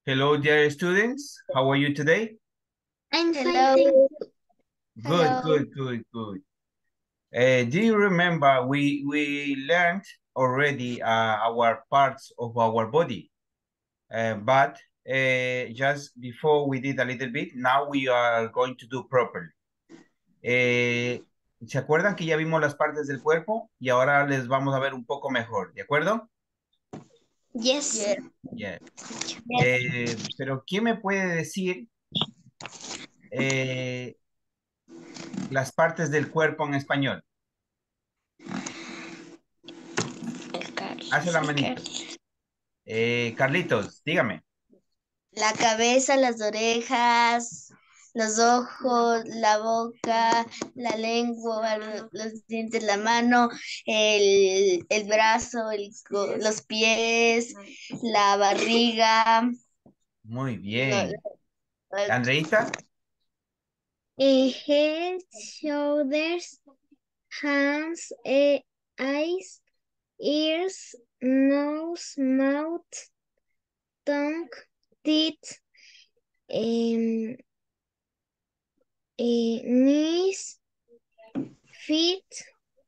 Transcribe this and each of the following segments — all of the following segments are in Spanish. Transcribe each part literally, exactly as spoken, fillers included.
Hello, dear students. How are you today? I'm fine, Hello. thank you. Good, Hello. good, good, good. Uh, do you remember we we learned already uh, our parts of our body, uh, but uh, just before we did a little bit, now we are going to do properly. Eh, ¿Se acuerdan que ya vimos las partes del cuerpo? Y ahora les vamos a ver un poco mejor, ¿de acuerdo? Yes. Yeah. Yeah. Yes. Eh, pero ¿quién me puede decir eh, las partes del cuerpo en español? El Carlos. Hace la el manito. Carlos. Eh, Carlitos, dígame. La cabeza, las orejas, los ojos, la boca, la lengua, lo- los dientes, la mano, el, el brazo, el co- los pies, la barriga. Muy No, bien. la- Andreita, Eh, head, shoulders, hands, eh, eyes, ears, nose, mouth, tongue, teeth, em, eh, knees, feet,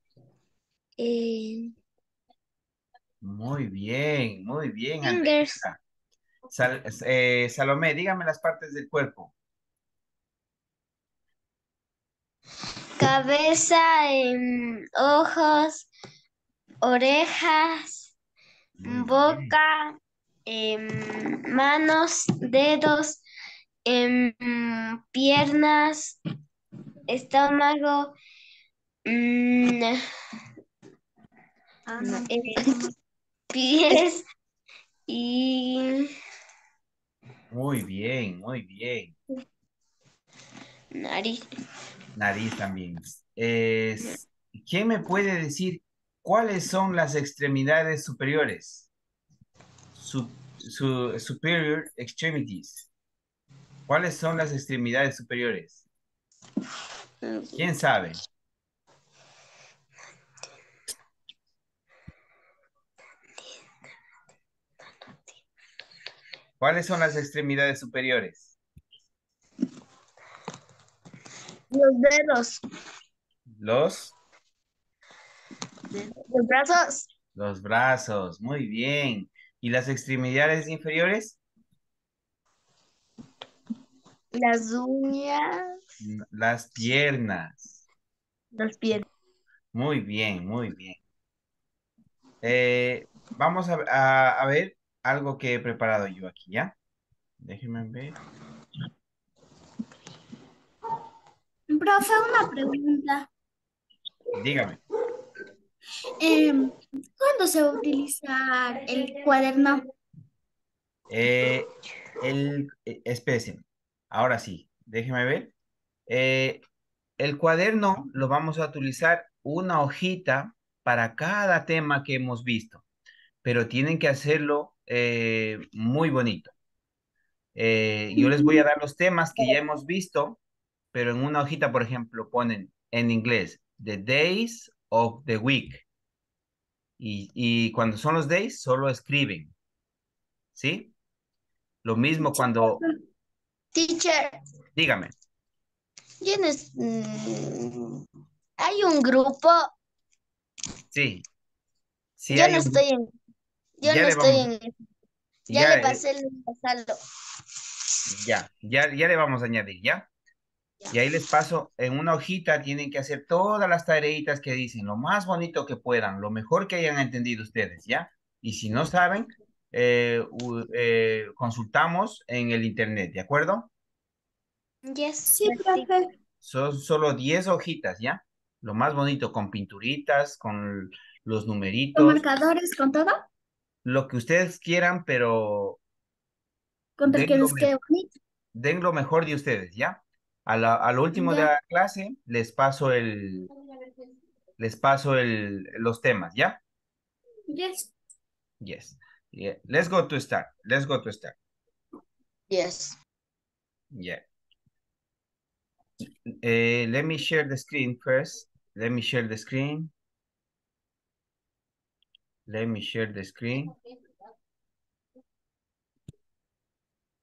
eh, muy bien, muy bien, fingers, Andreita. Sal- eh, Salomé, dígame las partes del cuerpo. cabeza, em, ojos, orejas, Muy bien. boca, em, manos, dedos, em, piernas, estómago, mm, Ah, no, no. eh, pies y Muy bien, muy bien. nariz. Nariz también. Es, ¿quién me puede decir cuáles son las extremidades superiores? Su, su- superior extremities. ¿Cuáles son las extremidades superiores? ¿Quién sabe? ¿Cuáles son las extremidades superiores? Los dedos, Los, los brazos, los brazos. Muy bien. ¿Y las extremidades inferiores? las uñas, N- Las piernas. los pies. Muy bien, muy bien. Eh, vamos a, a- a ver algo que he preparado yo aquí, ¿ya? Déjenme ver. Profe, una pregunta. Dígame. Em, ¿cuándo se va a utilizar el cuaderno? Eh, el, eh, espérense. Ahora sí, déjeme ver. Eh, el cuaderno lo vamos a utilizar una hojita para cada tema que hemos visto, pero tienen que hacerlo eh, muy bonito. Eh, yo les voy a dar los temas que ya hemos visto, pero en una hojita, por ejemplo, ponen en inglés The Days of the Week. Y, y cuando son los days, solo escriben, ¿sí? Lo mismo Sí, cuando, Teacher, dígame, yo no es- mm, hay un grupo, sí, sí yo hay no un, estoy en, yo ya no le estoy vamos, en, ya le ya, eh, pasé el link a Salo. ya, ya, ya le vamos a añadir, ¿ya? Y ahí les paso, en una hojita tienen que hacer todas las tareitas que dicen, lo más bonito que puedan, lo mejor que hayan entendido ustedes, ¿ya? Y si no saben, eh, u- eh, consultamos en el internet, ¿de acuerdo? Yes, sí, profe. Son solo diez hojitas, ¿ya? Lo más bonito, con pinturitas, con los ¿Con numeritos, marcadores, con todo? lo que ustedes quieran, pero Con el den que lo, les me- quede bonito. den lo mejor de ustedes, ¿ya? A la- a lo último de Ya. la clase les paso el, les paso el, los temas, ¿ya? Yes. Yes. Yeah. Let's go to start. Let's go to start. yes. Yeah. Eh, let me share the screen first. Let me share the screen. Let me share the screen.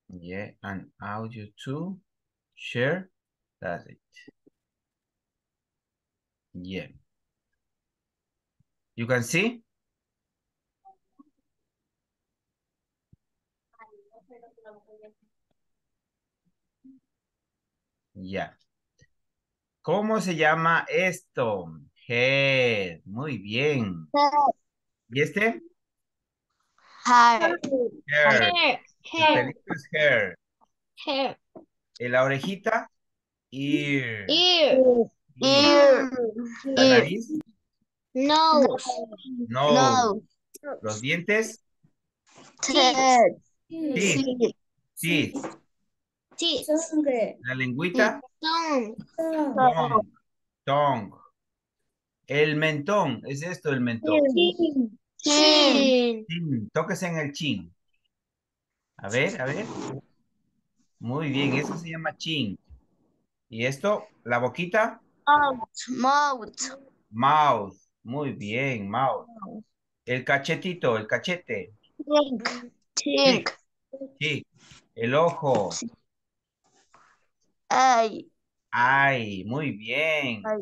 Yeah, and audio to share. That's it. Yeah. You can see? Yeah. ¿Cómo se llama esto? Head. Muy bien. ¿Y este? Hair. Hair. Hair. El Hair. pelito es hair. Hair. ¿Y la orejita? Ear. Ear. Ear. Ear. ¿La Ear. nariz? Nose. Nose. No. ¿Los dientes? Teeth. Teeth. Teeth. Teeth. Teeth. ¿La lengüita? Tongue. Tongue. Tongue. El mentón. Es esto el mentón. Chin. Chin. Chin. Chin. Tóquese en el chin. A ver, a ver. Muy bien, eso se llama chin. ¿Y esto? ¿La boquita? Mouth. Mouth. Muy bien, mouth. El cachetito, el cachete. Cheek. Cheek. Cheek. Cheek. El ojo. Eye. Ay, muy bien.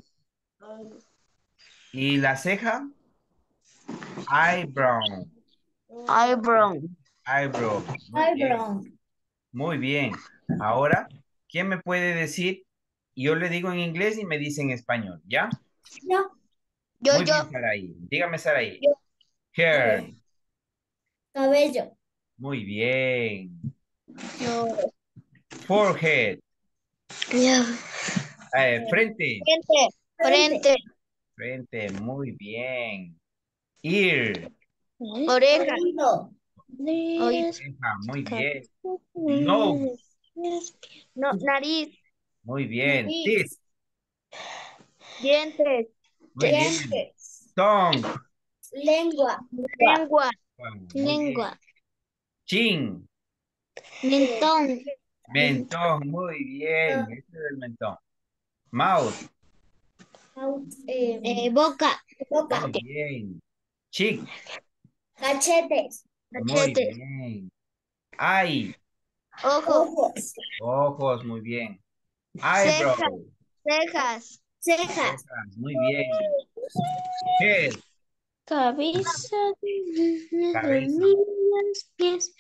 ¿Y la ceja? Eyebrow. Eyebrow. Eyebrow. Muy bien. Muy bien. Ahora, ¿quién me puede decir? Yo le digo en inglés y me dice en español, ¿ya? Yo. Yo, Muy bien, yo. Saraí. Dígame, Saraí. Yo. Hair. Cabello. Muy bien. Yo. Forehead. Yo. Eh, frente. Frente. Frente. Frente. Muy bien. Ear. Oreja. Oído. Oído. Oreja. Muy bien. Nose. No, nariz. Muy bien. Nariz. Teeth. Dientes. Muy bien. Dientes. Tongue. Lengua. Lengua. Muy bien. Lengua. Chin. Mentón. Mentón. Muy bien. Este es el mentón. Mouth. Eh, eh, boca. Boca. Muy bien. Cheek. Cachetes. Muy Cachete. bien. Eye. Ojo. Ojos. Ojos. Muy bien. Eyebrow. Cejas. Cejas. Cejas. Cejas. Muy bien. Head. Cabeza de Cabeza. los pies.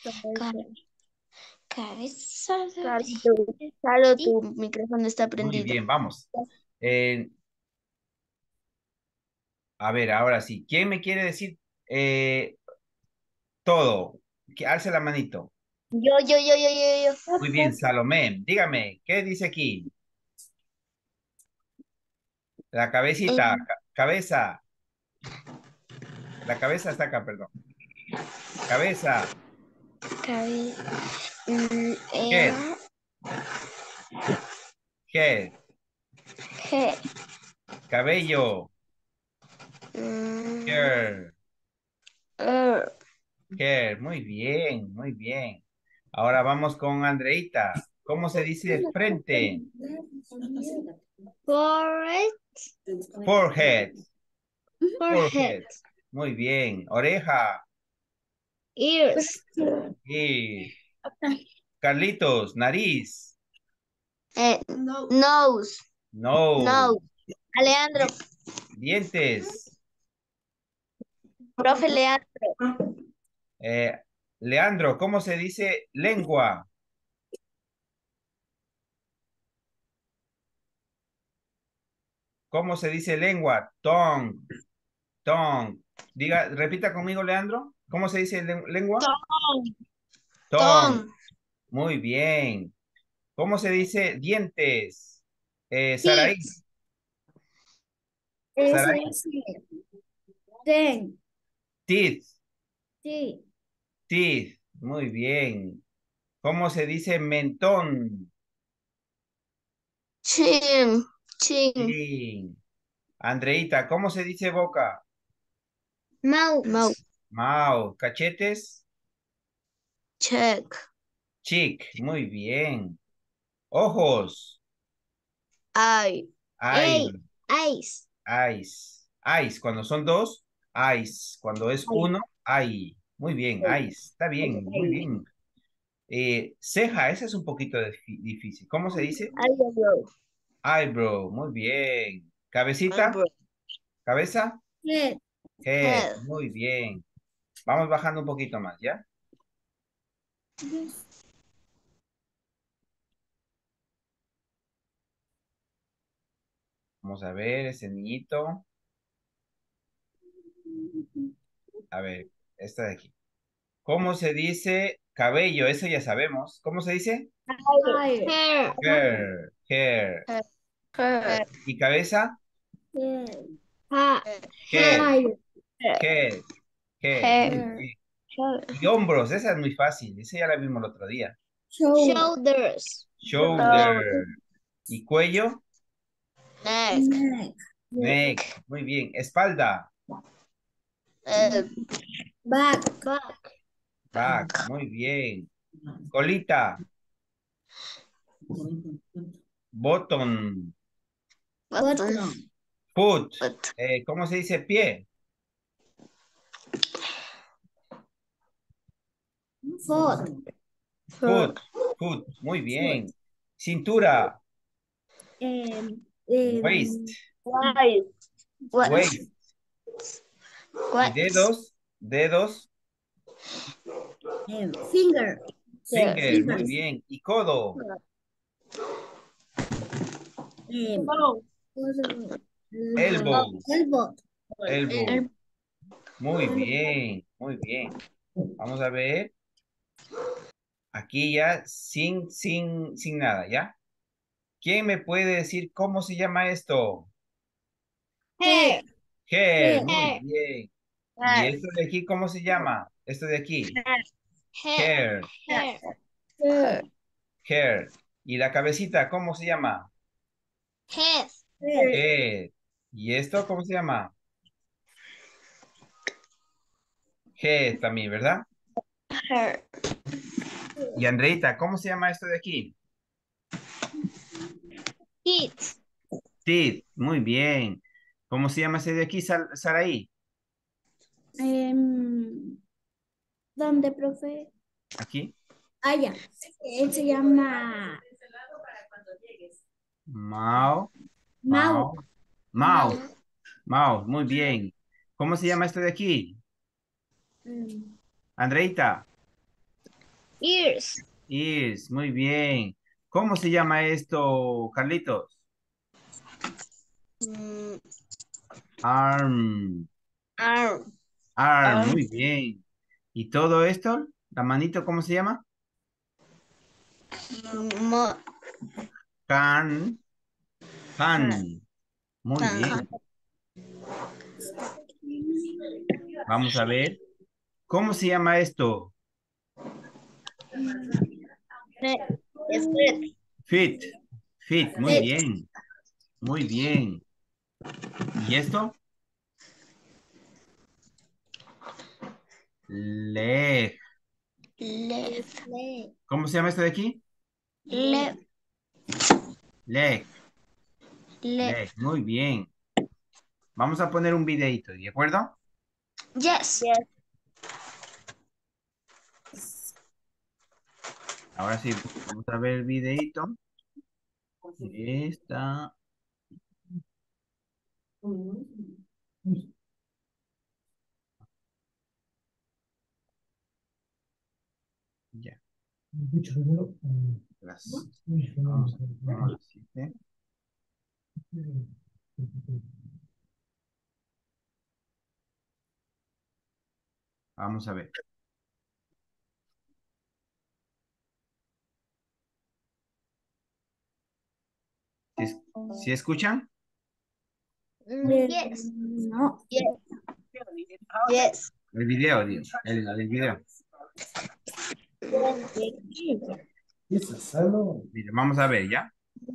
Cabeza Claro, de tu, claro, tu micrófono está Muy prendido. bien, vamos. Eh, a ver, ahora sí. ¿Quién me quiere decir eh, todo? Que alce la manito. Yo, yo, yo, yo, yo, yo. Muy bien, Salomé. Dígame, ¿qué dice aquí? La cabecita, Eh, ca- cabeza. La cabeza está acá, perdón. Cabeza. Cabe- mm, Head. eh, Head. G. Cabello. Mm, Hair. er, Hair. Muy bien, muy bien. Ahora vamos con Andreita. ¿Cómo se dice frente? Forehead. Forehead. Forehead. Forehead. Muy bien. Oreja. Ears. Y Carlitos, nariz. eh, nose. No. Nose. Alejandro. Dientes. Profe Leandro. Eh, Leandro, ¿cómo se dice lengua? ¿Cómo se dice lengua? Tongue. Tongue. Diga, repita conmigo, Leandro. ¿Cómo se dice len- lengua? Tom. Tongue. Tom. Muy bien. ¿Cómo se dice dientes? Eh, Saraí. Teeth. Eh, se Saraí. dice ten. Teeth. Sí. Teeth. Muy bien. ¿Cómo se dice mentón? Chin. Chin. Sí. Andreita, ¿cómo se dice boca? Mouth. Mouth. Mouth. Cachetes. Check. Cheek. Muy bien. Ojos. Eye. Ey. Eye. Eyes. Eyes. Eyes. Cuando son dos, eyes. Cuando es Eye. uno, eye. Muy bien, eyes. Está bien, muy bien. Eh, ceja, ese es un poquito difí- difícil. ¿Cómo se dice? Eyebrow. Eyebrow, muy bien. Cabecita, Eyebrow. cabeza. Head. Head, Head. muy bien. Vamos bajando un poquito más, ¿ya? Yes. Vamos a ver ese niñito. A ver, esta de aquí. ¿Cómo se dice cabello? Eso ya sabemos. ¿Cómo se dice? Hair. Hair. Hair, hair. Hair. ¿Y cabeza? Head. Ha. Head, Hair. head, head. Muy Hair. bien. Y hombros, esa es muy fácil. Esa ya la vimos el otro día. Shoulder. Shoulders. Shoulder. ¿Y cuello? Neck. Neck. Neck. Muy bien. Espalda. Uh, Back. back. Back. Muy bien. Colita. Bottom. Bottom. Foot. Foot. Eh, ¿cómo se dice pie? Foot. Foot. Foot. Muy bien. Cintura. Em, em, Waist. Waist. Waist. ¿Y Waist. dedos? Dedos. em, finger. Finger. Muy bien. ¿Y codo? Em, Elbow. elbow. Elbow. Muy bien. Muy bien. Vamos a ver. Aquí ya sin, sin, sin nada, ¿ya? ¿Quién me puede decir cómo se llama esto? Hair. Hair, Hair. muy bien. ¿Y esto de aquí cómo se llama? Esto de aquí. Hair. Hair, Hair. Hair. hair. ¿Y la cabecita cómo se llama? Head. Hair. Head. ¿Y esto cómo se llama? Head también, ¿verdad? Hair. Y Andreita, ¿cómo se llama esto de aquí? Teeth. Teeth, muy bien. ¿Cómo se llama ese de aquí, Sar- Saraí? Em, ¿dónde, profe? Aquí. Ah, ya. Él se llama Mao, Mau. Mao, Mouse, Mouse, muy bien. ¿Cómo se llama esto de aquí? Em, Andreita, Ears. Ears, muy bien. ¿Cómo se llama esto, Carlitos? Mm, Arm, arm. arm, Arm. muy bien. ¿Y todo esto? ¿La manito cómo se llama? Mo- Can, can, muy Tan. bien. Vamos a ver. ¿Cómo se llama esto? Split. Fit, fit, muy Fit. bien, muy bien. ¿Y esto? Leg. Left. leg. ¿Cómo se llama esto de aquí? Left. Leg, leg, Left. muy bien. Vamos a poner un videito, ¿de acuerdo? Yes. Ahora sí, vamos a ver el videito. Está. Ya. Las- Vamos a vamos a siete. Vamos a ver. ¿Sí, es- sí escuchan? Em, Yes. no. Yes. Yes. El video, digo. El, el video. Mira, vamos a ver, ¿ya?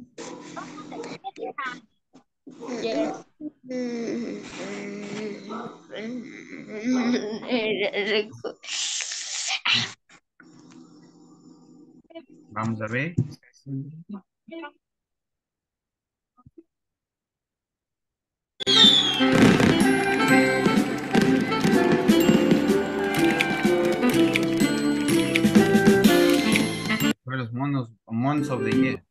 Yes. Vamos a ver. Months of the year.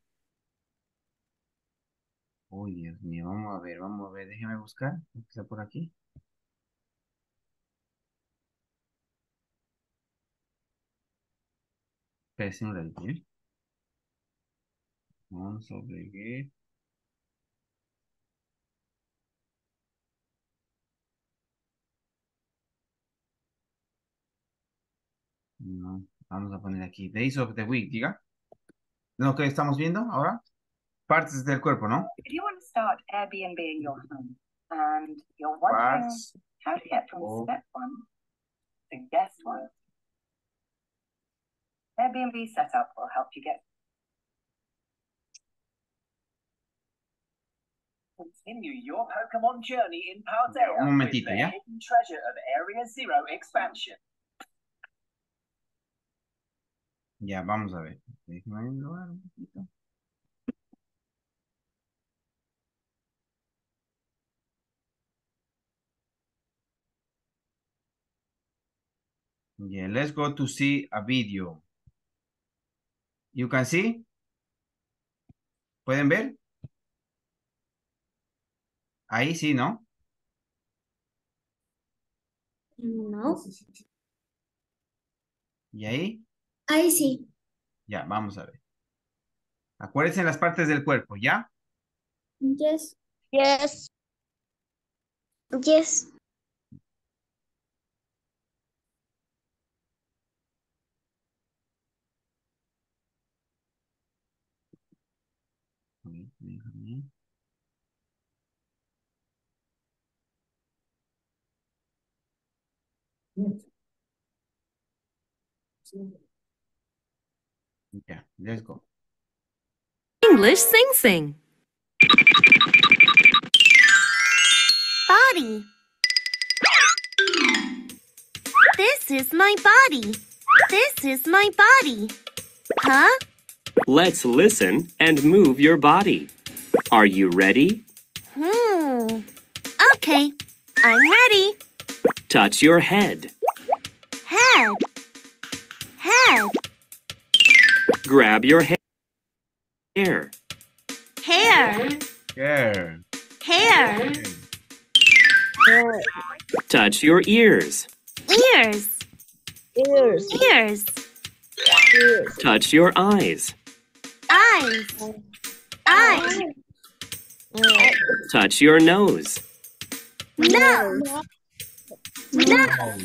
Uy, Dios mío, vamos a ver, vamos a ver, déjeme buscar. Está por aquí. Espérense un ratito, ¿eh? Months of the year. No, vamos a poner aquí. Days of the week, diga. ¿No que estamos viendo ahora? Partes del cuerpo, ¿no? If you want to start Airbnb your home and you're wondering Parts how to get from of- step one to guest one, Airbnb setup will help you get. Continue your Pokemon journey in Paldea Un with momentito, the ¿ya? hidden treasure of Area Zero expansion. Ya, vamos a ver. Déjeme ver un poquito. Yeah, let's go to see a video. You can see? ¿Pueden ver? Ahí sí, ¿no? No. ¿Y ahí? Ahí sí. Ya, vamos a ver. Acuérdense las partes del cuerpo, ¿ya? Yes. Yes. Yes. A ver, déjame. Ya, let's go. English Sing Sing. Body. This is my body. This is my body. Huh? Let's listen and move your body. Are you ready? Hmm. Okay. I'm ready. Touch your head. Head. Head. Grab your ha- hair. Hair. Care. Hair. Touch your ears. Ears. Ears. Ears. Touch your eyes. Eyes. Eyes. Touch your nose. Nose. Nose.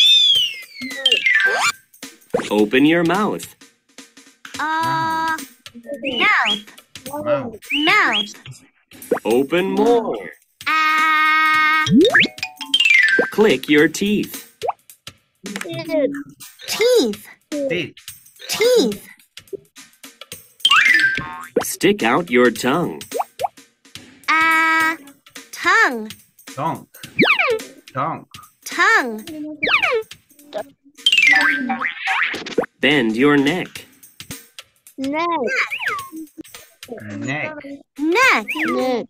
Open your mouth. Uh, mouth. Mouth. Mouth. Open more. Ah. Click your teeth. Teeth. Teeth. Teeth. Stick out your tongue. Ah. Tongue. Tongue. Tongue. Tongue. Bend your neck. Neck. Neck. Neck. Neck.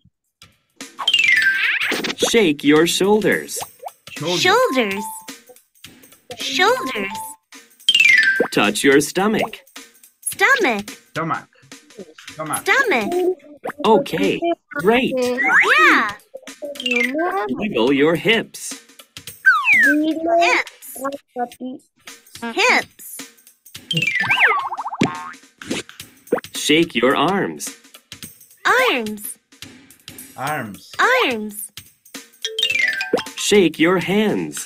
Shake your shoulders. Shoulder. Shoulders. Shoulders. Touch your stomach. Stomach. Stomach. Stomach. Stomach. Okay, great. Yeah. Wiggle your hips. Hips. Hips. Shake your arms. Arms. Arms. Arms. Shake your hands.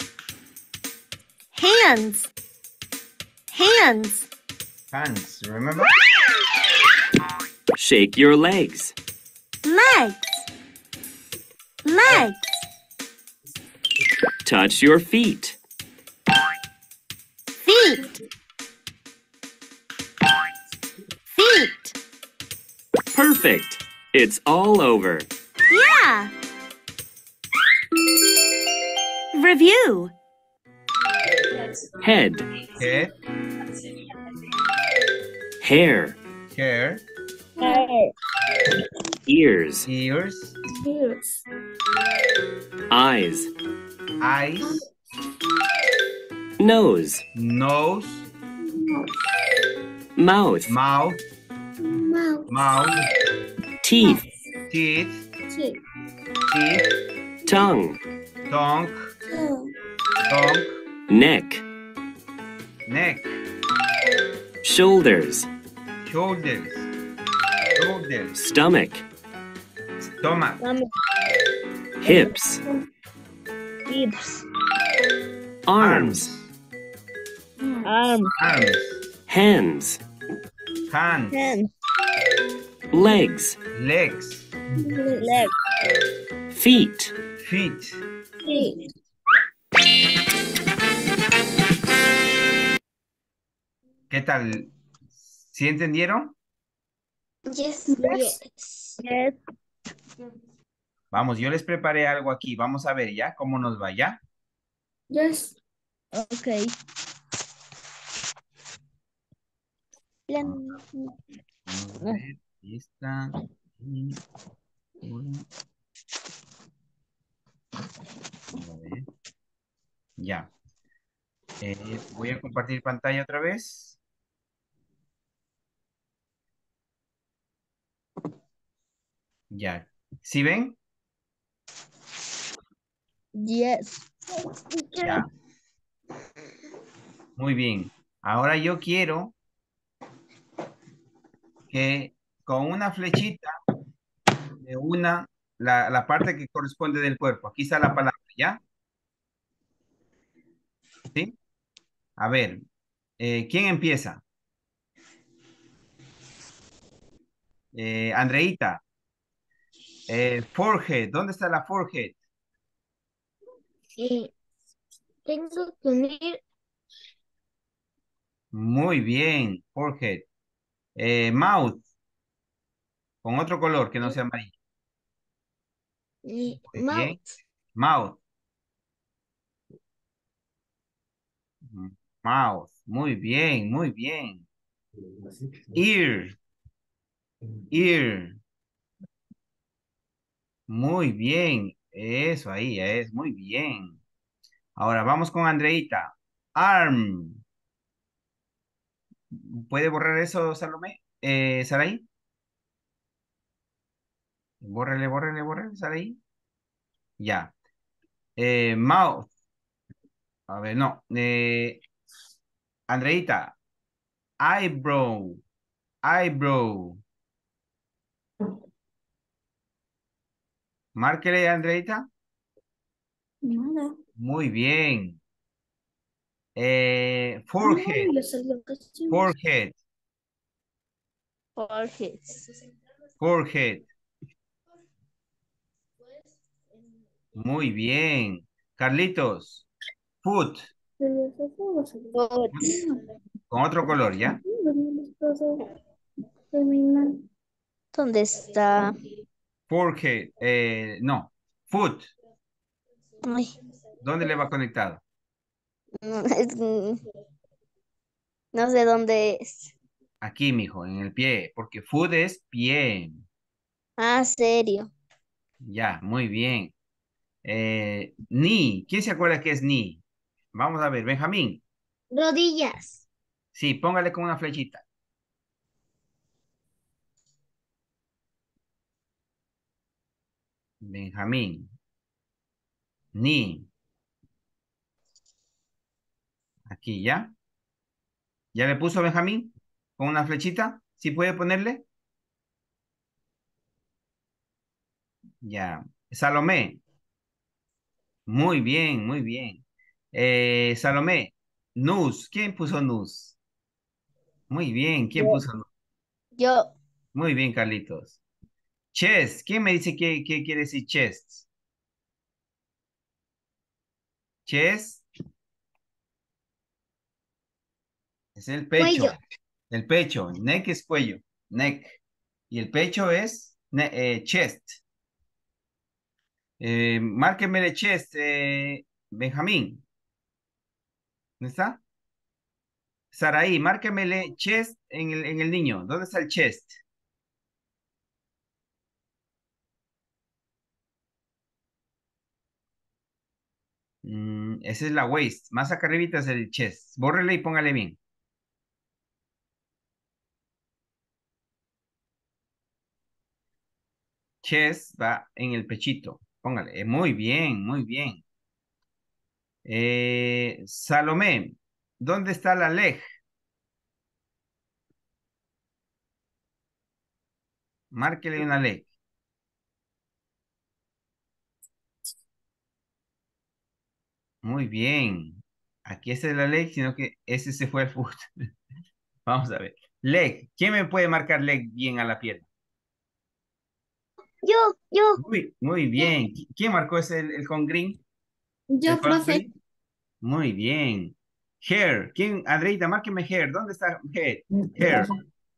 Hands. Hands. Hands. Remember? Shake your legs. Legs. Legs. Touch your feet. Feet. Feet. Perfect. It's all over. Yeah. Review. Head, Head. hair, Hair. ears, Ears. eyes, Eyes. nose, Nose. mouth, Mouth. Mouth. teeth, Teeth. Sí. Teeth. tongue, Tongue. Tongue. neck, Neck. shoulders, Shoulders. Shoulders. stomach, Stomach. hips, Hips. arms, Arms. Arms. hands, Hands. Hands. legs, Legs. Legs. feet. Feet. Sí. ¿Qué tal? ¿Sí entendieron? Yes. Yes. Yes. Vamos, yo les preparé algo aquí. Vamos a ver ya cómo nos va ya. Yes. Okay. Vamos a ver. Ahí está. Y uno. Vamos a ver. Ya. Eh, voy a compartir pantalla otra vez. Ya. ¿Sí ven? Yes. Ya. Muy bien. Ahora yo quiero que con una flechita de una, la, la parte que corresponde del cuerpo. Aquí está la palabra, ¿ya? ¿Sí? A ver, eh, ¿quién empieza? Eh, Andreita. Eh, forehead, ¿dónde está la forehead? Eh, tengo que unir Muy bien, forehead. Eh, mouth, con otro color que no sea amarillo. mi Muy bien. mouth. Mouth. Mouth. Muy bien, muy bien. Ear. Ear. Muy bien. Eso ahí es, muy bien. Ahora vamos con Andreita. Arm. ¿Puede borrar eso, Salomé? Eh, ¿Saraí? Bórrele, bórrele, bórrele, Saraí. Ya. Eh, mouth. A ver, no. Eh, Andreita. Eyebrow. Eyebrow. Márquele, Andreita. Nada. Muy bien. Eh, forehead. Ay, las alocaciones. Forehead. Forehead. Forehead. Muy bien. Carlitos. Foot. Foot. Con otro color, ¿ya? ¿Dónde está? Forehead. Eh, no. Foot. Ay, ¿Dónde le va conectado? no, es- no sé dónde es. Aquí, mijo, en el pie. Porque foot es pie. Ah, serio. Ya, muy bien. Eh, knee. ¿Quién se acuerda qué es knee? Vamos a ver, Benjamín. Rodillas. Sí, póngale con una flechita. Benjamín. Knee. Aquí, ¿ya? ¿Ya le puso Benjamín? ¿Con una flechita? ¿Sí puede ponerle? Ya. Salomé. Muy bien, muy bien. Eh, Salomé. Nus. ¿Quién puso nus? Muy bien. ¿Quién Yo. puso nus? Yo. Muy bien, Carlitos. Chest. ¿Quién me dice qué, qué quiere decir chest? Chest es el pecho. Cuello. El pecho. Neck es cuello. Neck. Y el pecho es ne- eh, chest. Eh, márqueme el chest, eh, Benjamín. ¿Dónde está? Saraí, márquemele chest en el, en el niño. ¿Dónde está el chest? Mm, esa es la waist. Más acá arribita es el chest. Bórrele y póngale bien. Chest va en el pechito. Póngale. Eh, muy bien, muy bien. Eh, Salomé, ¿dónde está la leg? Márquele una leg. Muy bien. Aquí está la leg, sino que ese se fue al foot. Vamos a ver. Leg. ¿Quién me puede marcar leg bien a la pierna? Yo, yo. Muy, muy bien. ¿Qui- ¿Quién marcó ese el, el con green? ¿El Yo, color profe. green? Muy bien. Hair. ¿Quién? Andreita, márqueme hair. ¿Dónde está hair? Hair.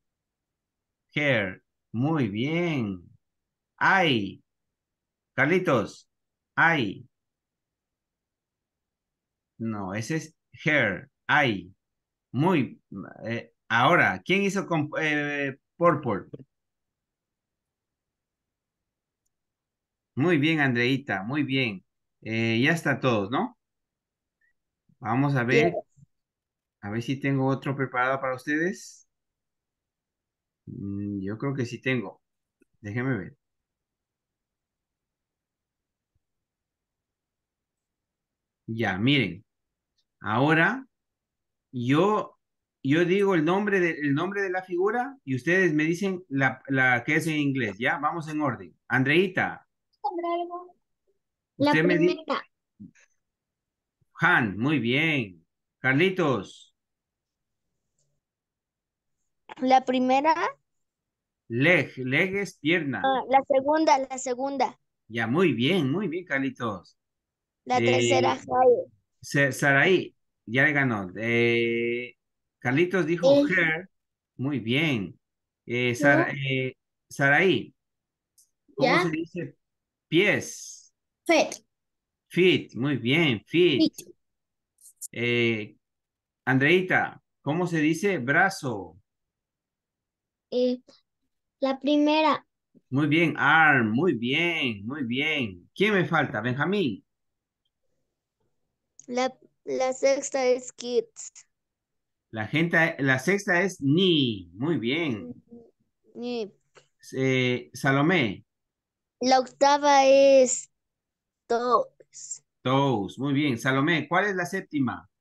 Hair. Muy bien. Eye. Carlitos. Eye. No, ese es hair. Eye. Muy. eh, ahora, ¿quién hizo con eh, purple? Muy bien, Andreita. Muy bien. Eh, ya está todos, ¿no? Vamos a Yes. ver. A ver si tengo otro preparado para ustedes. Mm, yo creo que sí tengo. Déjenme ver. Ya, miren. Ahora yo, yo digo el nombre de, el nombre de la figura y ustedes me dicen la, la que es en inglés. Ya, vamos en orden. Andreita, La usted me dice primera. Han, muy bien. Carlitos, La primera, leg, leg es pierna. ah, la segunda, la segunda. Ya, muy bien, muy bien, Carlitos. La tercera, Eh, high. Sa- Saraí, ya le ganó. Eh, Carlitos dijo Eh, her, muy bien. Eh, Sara- yo, eh, Saraí, ¿cómo se ya. dice? Pies, Fet. feet, muy bien, feet. Fit. Eh, Andreita, ¿cómo se dice? Brazo, Eh, la primera. muy bien, arm, muy bien, muy bien. ¿Quién me falta? Benjamín. La, la sexta es kids. La gente, la sexta es knee, muy bien. Y Eh, Salomé, la octava es toes. toes, muy bien. Salomé, ¿cuál es la séptima?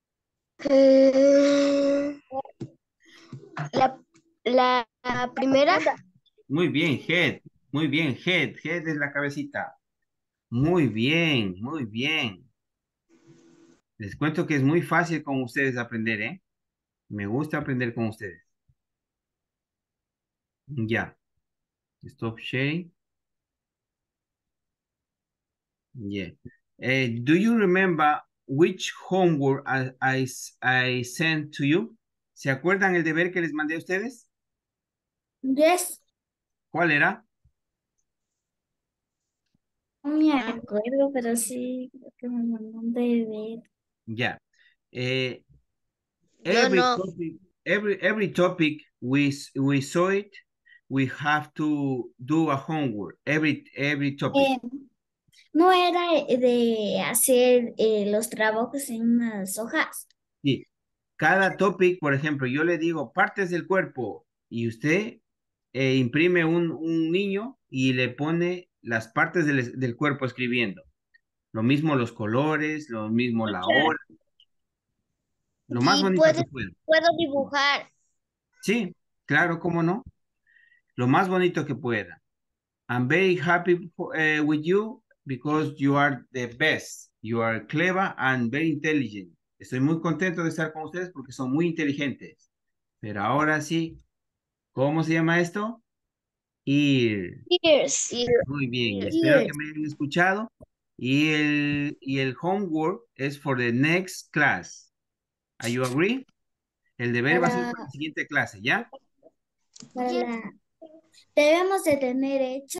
Eh, La, la primera, Muy bien, head. Muy bien, head. Head es la cabecita. Muy bien, muy bien. Les cuento que es muy fácil con ustedes aprender, ¿eh? Me gusta aprender con ustedes. Ya. Stop share. Yeah. Eh, do you remember which homework I, I, I sent to you? ¿Se acuerdan el deber que les mandé a ustedes? Yes. ¿Cuál era? No me acuerdo, pero sí, creo que me mandó un bebé. Ya. Eh, yo every no. topic, every every topic we s- we saw it, we have to do a homework. Every every topic. Eh, no era de hacer eh, los trabajos en unas hojas. Sí. Cada topic, por ejemplo, yo le digo partes del cuerpo y usted eh, imprime un, un niño y le pone las partes del, del cuerpo escribiendo. Lo mismo los colores, lo mismo la hora, lo más Sí, bonito puedo, que pueda. puedo dibujar. Sí, claro, cómo no. Lo más bonito que pueda. I'm very happy for- eh, with you because you are the best. You are clever and very intelligent. Estoy muy contento de estar con ustedes porque son muy inteligentes. Pero ahora sí, ¿cómo se llama esto? Ear. Ears. Ear- Muy bien, ears. espero que Yes. me hayan escuchado. Y el, y el homework es for the next class. Are you agree? El deber va a ser Para, para la siguiente clase, ¿ya? para Yes. la, debemos de tener hecho